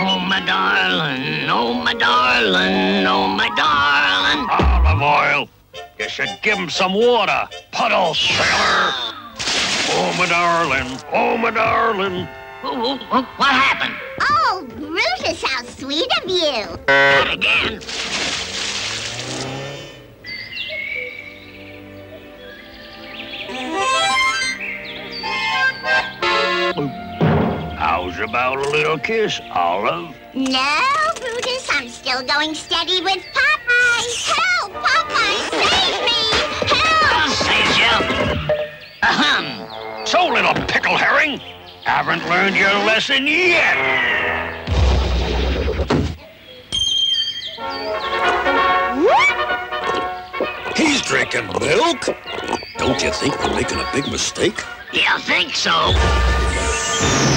Oh, my darling, oh, my darling, oh, my darling. Olive oil. You should give him some water, puddle sailor. Oh, my darling, oh, my darling. What happened? Oh, Brutus, how sweet of you. Not again. How's about a little kiss, Olive? No, Brutus, I'm still going steady with Popeye. Help, Popeye, save me! Help! I'll save you. Ahem. So, little pickle herring, haven't learned your lesson yet. He's drinking milk. Don't you think we're making a big mistake? You think so?